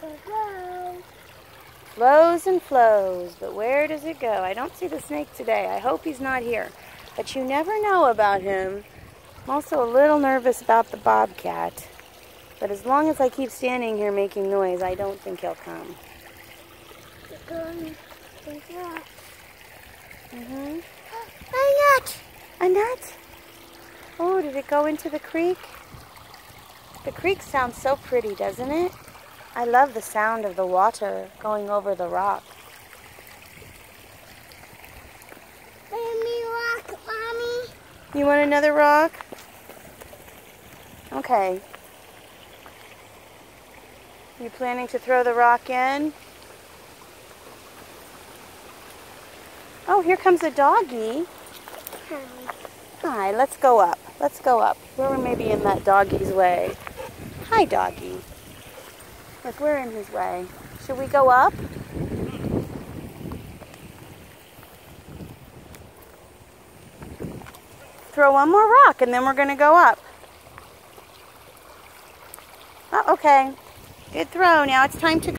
Flows and flows, but where does it go? I don't see the snake today. I hope he's not here. But you never know about him. I'm also a little nervous about the bobcat. But as long as I keep standing here making noise, I don't think he'll come. A nut! A nut? Oh, did it go into the creek? The creek sounds so pretty, doesn't it? I love the sound of the water going over the rock. Let me rock, Mommy. You want another rock? Okay. You planning to throw the rock in? Oh, here comes a doggy. Hi, let's go up. Let's go up. We're maybe in that doggy's way. Hi, doggy. Look, we're in his way. Should we go up? Throw one more rock and then we're going to go up. Oh, okay. Good throw. Now it's time to